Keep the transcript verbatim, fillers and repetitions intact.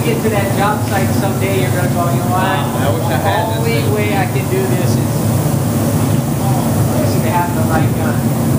get to that job site someday, you're going to go, you know what? I wish I had The this only thing. way I can do this is, is to have the right gun.